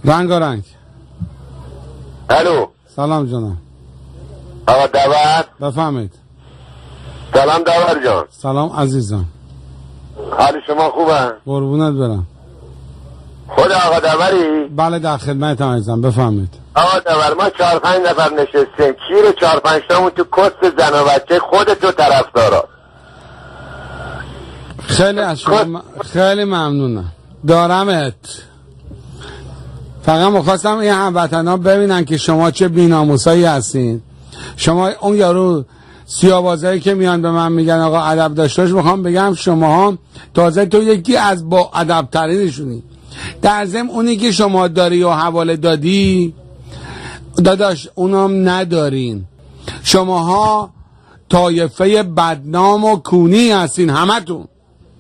رنگارنگ. الو سلام جانم. آقا داور بفهمید. سلام داور جان. سلام عزیزم. حال شما خوبه؟ قربونت برم. خود آقا داوری؟ بله در خدمتم عزیزم بفهمید. آقا داور ما 4-5 نفر نشستیم، کیر 4-5 تامون تو کست زن و بچه خودتو طرفدارا. خیلی از شما خیلی ممنونم. دارمت. فقط می‌خواستم این هموطنا ببینن که شما چه بی‌ناموسایی هستین. شما اون یارو سیاوازایی که میان به من میگن آقا ادب داشته باش، میخوام بگم شما تازه تو یکی از با ادب ترینشونی. در ضمن اونی که شما داری و حواله دادی داداش اونم ندارین. شماها طایفه بدنام و کونی هستین. همتون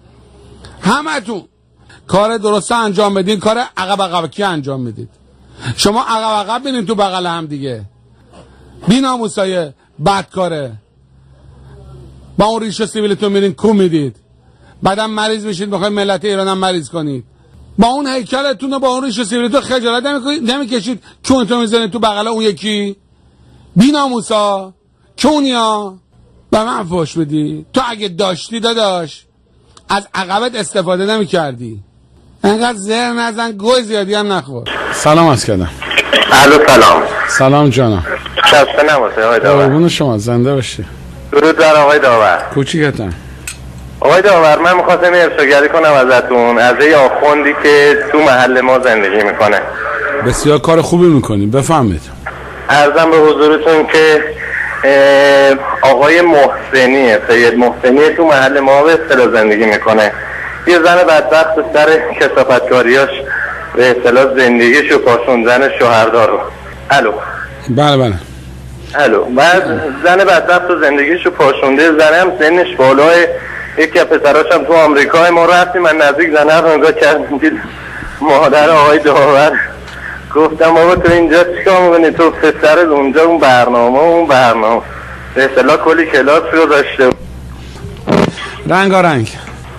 کار درست انجام بدین، کار عقب کی انجام میدید. شما عقب بینین تو بغل هم دیگه. بی ناموسای بدکاره با اون ریش سیبیلتون میرین کو میدید، بعدم مریض میشید بخواید ملت ایران هم مریض کنید. با اون هیکلتون و با اون ریش سیبیلتون خجالت نمیکشید کونتون میزنید تو بغل اون یکی. بی ناموسا کونیا به من فوش بدی. تو اگه داشتی داداش از عقبت استفاده نمیکردی. انقدر زهر نزن، گوی زیادی هم نخور. سلام عرض کردم. الو سلام. سلام جانم. خسته نباشی آقای داور. قربون شما، زنده باشی. درود بر آقای داور. کوچیکتم. آقای داور من می‌خواستم ارشادگری کنم ازتون از یه آخوندی که تو محل ما زندگی میکنه. بسیار کار خوبی میکنیم، بفهمید. عرضم به حضورتون که آقای محسنیه، سید محسنیه، تو محل ما به اصطلاح زندگی میکنه. یه زن بدبخت سر کثافتکاریاش به اصطلاح زندگیشو پاشوندن شوهردار رو. الو بله الو. بعد زن بدبخت و زندگیشو پاشونده، زن هم سنش بالاه، یکی از پسراش هم تو آمریکا. ما رفتیم من نزدیک زنه رو نگاه کردیم، دید مادر آقای داور. گفتم بابا تو اینجا چیکار می‌کنی؟ تو پسرت اونجا اون برنامه به اصطلاح کلی کلاس رو داشته. رنگارنگ.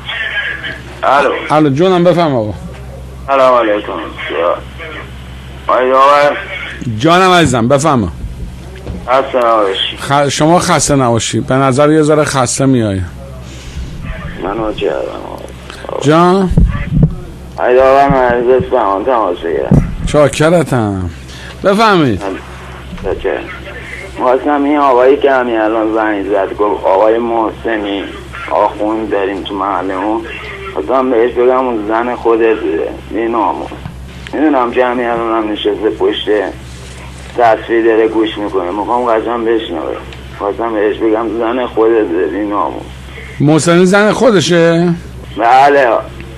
الو جونم بفهم آقا. سلام علیکم. آقای داور جانم عزیزم بفهم. خسته نباشی. شما خسته نباشی. به نظر یه ذره خسته میای. منو چه جان آقای داور من عزیز بهمان تماس بگیرم. چاکرتم. بفهمید. چه خواستم این آقایی که همین الان زنگ زد گفت آقای محسنی آخوند داریم تو محلمون، خواستم بهش بگم اون زن خودت بی ناموس. میدونم که همین الان هم نشسته پشت تصویر داره گوش میکنه، میخوام قشنگ بشنوه. خواستم بهش بگم زن خودت بی ناموس. محسنی زن خودشه؟ بله،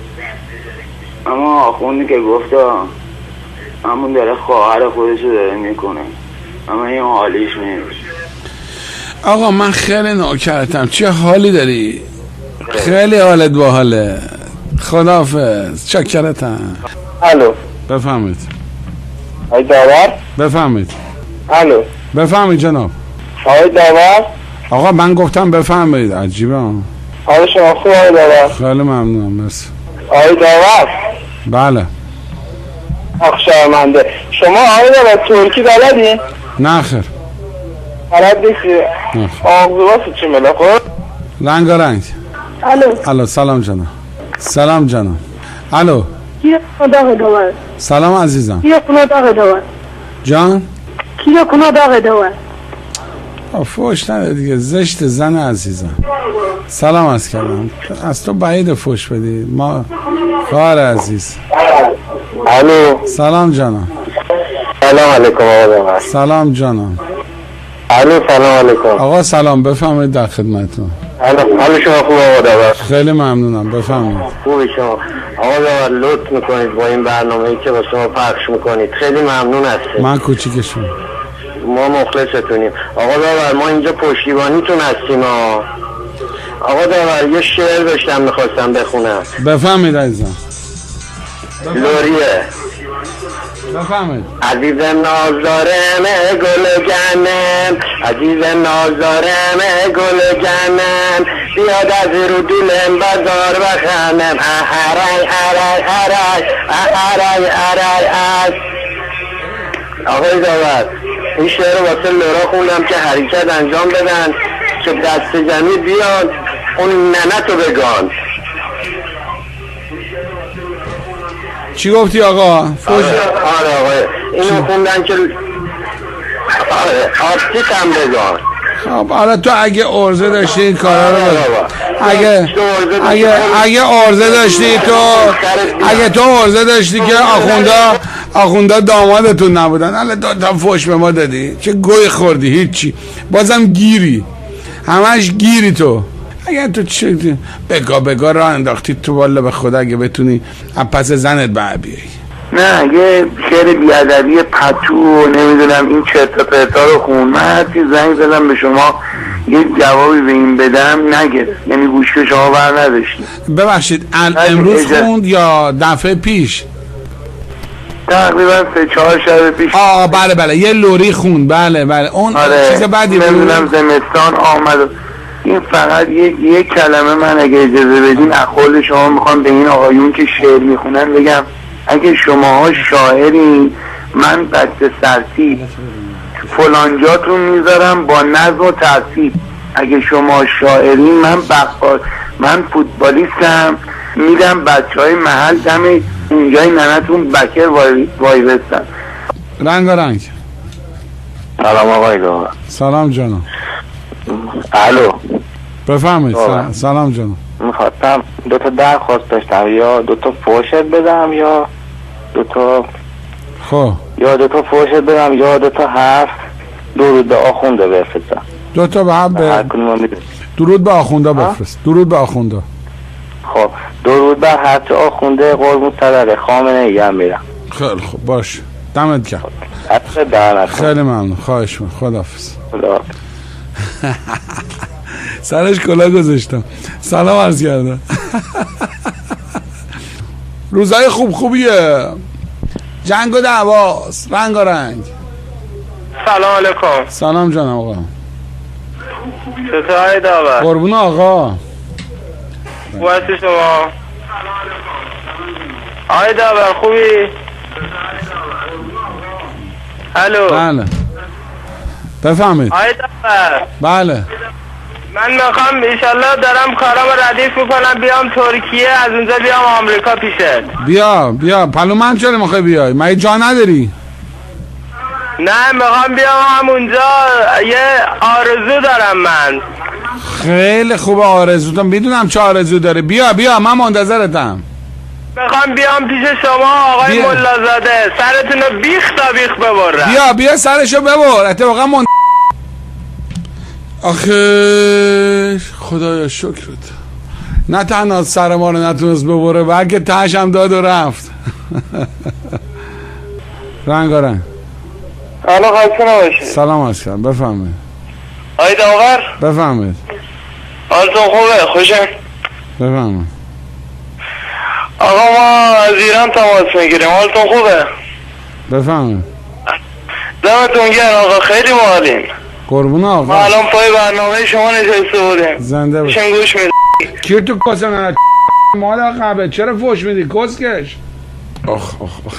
اما آخوندی که گفتا همون داره خواهر خودشو داره میکنه، اما این حالیش نیست. آقا من خیلی نوکرتم، چه حالی داری؟ خیلی حالت باحاله. خداحافظ. چاکرتم. الو بفهمید. آقای داور بفهمید. الو بفهمید جناب. آقای داور. آقا من گفتم بفهمید. عجیبه. حال شما خوب آقای داور؟ خیلی ممنونم. مرسی. آقای داور. بله. آخ شرمنده. شما آقای داور ترکی بلدین؟ نه خیر. بلد نیستی؟ آغزو واسه چی مله خود؟ رنگارنگ. الو سلام جانم. سلام جانم. الو کیا کنه داور؟ سلام عزیزم. کیا کنه داور؟ جان کیا کنه داور؟ فوش نده دیگه، زشت زن عزیزم. سلام عرض کردم. از تو بعید فوش بدی ما خواهر عزیز. الو سلام جانم. سلام علیکم آقا. سلام جانم. الو سلام علیکم آقا. سلام بفهمید در خدمتتون. حال شما خوب آقا داور؟ خیلی ممنونم. بفهمید. خوبی شما آقا داور؟ لطف میکنید با این برنامه‌ای که با شما پخش میکنید، خیلی ممنون هستیم. من کوچیکشون. ما مخلصتونیم آقا داور. ما اینجا پشتیبانیتون هستیم. آقا داور یه شعر داشتم میخواستم بخونم. بفهمید عزیزم. لوریه. بفهمید. عزیزم نازدارم گل جنم، عزیزم نازدارم گل جنم، بیاد از رو دلم بازار بخنم. احرای احرای احرای احرای احرای آقای داور این شعر رو واسه لورا خوندم که حرکت انجام بدن که دست جمعی بیان اون ننتو بگان. چی گفتی آقا؟ آره آقای اینو خوندن که آرتیک هم بگان. خب حالا تو اگه عرضه داشتی این کارا رو اگه عرضه داشتی تو اگه تو عرضه داشتی که آخوندا دامادتون نبودن حالا تا فوش به ما دادی چه گوی خوردی هیچی بازم گیری همش گیری تو اگه تو چه بگا راه انداختی تو والا به خدا اگه بتونی پس زنت بر بیایی. نه یه شعر بیادبی پتو و نمیدونم این چرت و پرتا رو خون. من هرچی زنگ زدم به شما یه جوابی به این بدم نگرفت، یعنی گوشی شما بر نداشتید. ببخشید امروز خوند یا دفعه پیش؟ تقریبا 3-4 شب پیش. بله یه لوری خوند. بله اون چیز بعدی نمیدونم زمستان آمد. این فقط یک کلمه من اگه اجازه بدین از خود شما میخوام به این آقایون که شعر میخونن بگم اگه شماها شاعرین من بچه سرتیب فلانجاتون میذارم با نظم و ترتیب. اگه شما شاعرین من فوتبالیستم میدم بچه های محل دم اونجای ننتون بکر وای بستن. رنگ سلام آقای داور. سلام جانم. الو بفهمید. سلام جانم. میخواستم 2 تا درخواست داشتم، یا 2 تا فوشت بدم یا 2 تا یا 2 تا فوشت بدم یا 2 تا حرف درود به آخونده بفرستم. 2 تا به هر درود به آخونده بفرست. درود به آخونده. خب درود بر حضرت آخونده قربون صدقه خامنه ای هم میرم. خیلی خوب باش دمت گرم. خیلی ممنون. خواهش می‌کنم. خداحافظ. سرش کلاه گذاشتم. سلام عرض کردم. روزای خوبیه. جنگ و دعواست رنگ. سلام علیکم. سلام جانم آقا. چطور داور؟ قربون آقا. واسه شما. آقای داور خوبی؟ الو. بله. بفهمید. آقای داور. بله. من میخوام انشالله دارم کارم ردیف میکنم بیام ترکیه، از اونجا بیام آمریکا پیشت. بیا پلو من چرا میخوای بیای؟ مگه جا نداری؟ نه میخوام بیام همونجا، یه آرزو دارم من. خیلی خوبه آرزوتم، میدونم چه آرزو داره. بیا من منتظرتم. میخوام بیام پیش شما آقای ملازاده، سرتونو بیخ تا بیخ ببرم. بیا سرشو ببر. اتفاقا آخه خدایا شکرت نه تنها سر ما رو نتونست ببره بلکه تهش هم داد و رفت. رنگارنگ. الو خسته نباشید. سلام عرض کردم. بفهمید. آقای داور. بفهمید. حالتون خوبه؟ خوشه؟ بفهمید. آقا ما از ایران تماس میگیریم، حالتون خوبه؟ بفهمید. دمتون گرم آقا، خیلی معالین. قربون آقا. ما الان پای برنامه شما نشسته بودیم. زنده باش. گوش میدیم. کیر تو کاسه نه مال قبه چرا فوش میدی کسکش؟ آخ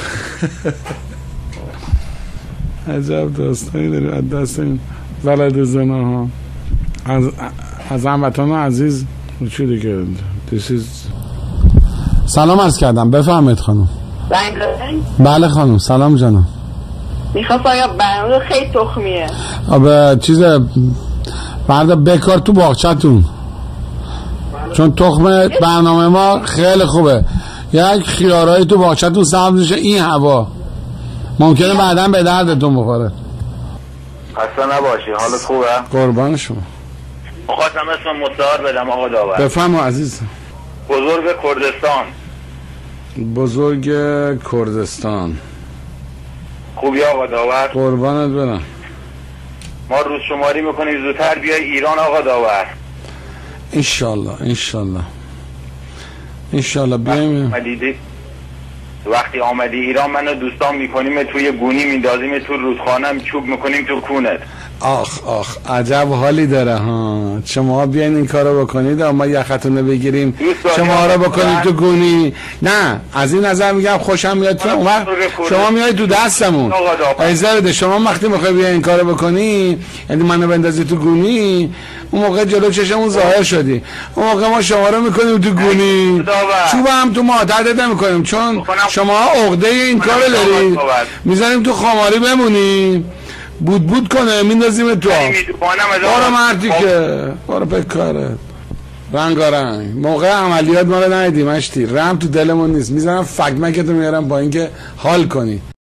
عجب داستانی داری از دست این ولد زنا ها. از هموطنان عزیز چی دیگه سلام عرض کردم. بفهمید خانم. بله خانم. سلام جانم. میخواست آیا برنامه خیلی تخمیه چیز برد بکار تو باغچتون، چون تخم برنامه ما خیلی خوبه. یک خیارایی تو باغچتون سبز میشه این هوا ممکنه بعداً به دردتون بخوره. خسته نباشی. حالت خوبه؟ قربان شما. خواستم اسم مستعار بدم آقا داور. بفهم عزیز. بزرگ کردستان. خوبی آقا داور؟ قربانت برم. ما روز شماری میکنیم زودتر بیای ایران آقا داور. انشالله بیایم. وقتی آمدی ایران منو دوستان میکنیم توی گونی میندازیم تو رودخانه چوب میکنیم تو کونت. آخ عجب حالی داره ها. شما بیاین این کارو بکنید ما یختون رو بگیریم شما رو بکنید تو گونی. نه از این نظر میگم خوشم میاد تو اون وقت شما میای تو دستمون ایزرده. شما وقتی میخوای بیاین این کارو بکنی یعنی منو بندازی تو گونی اون موقع جلو چشمون ظاهر شدی. اون موقع ما شما رو میکنیم تو گونی چوب هم تو ما تعدد نمیکنیم چون شما عقده این کارو دارید میذاریم تو خماری بمونی بود کنه میندازیم تو بارو مردی که بارو پکاره رنگارنگ موقع عملیات ما رو ندیدیم اشتی رم تو دلمون نیست میذارم فگمکتو میارم با اینکه حال کنی.